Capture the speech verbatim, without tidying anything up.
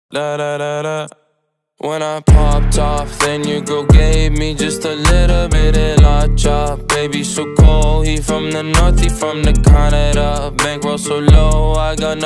Da da da da. When I popped off, then your girl gave me just a little bit of la chop. Baby so cold, he from the north, he from the Canada. Bankroll so low, I got no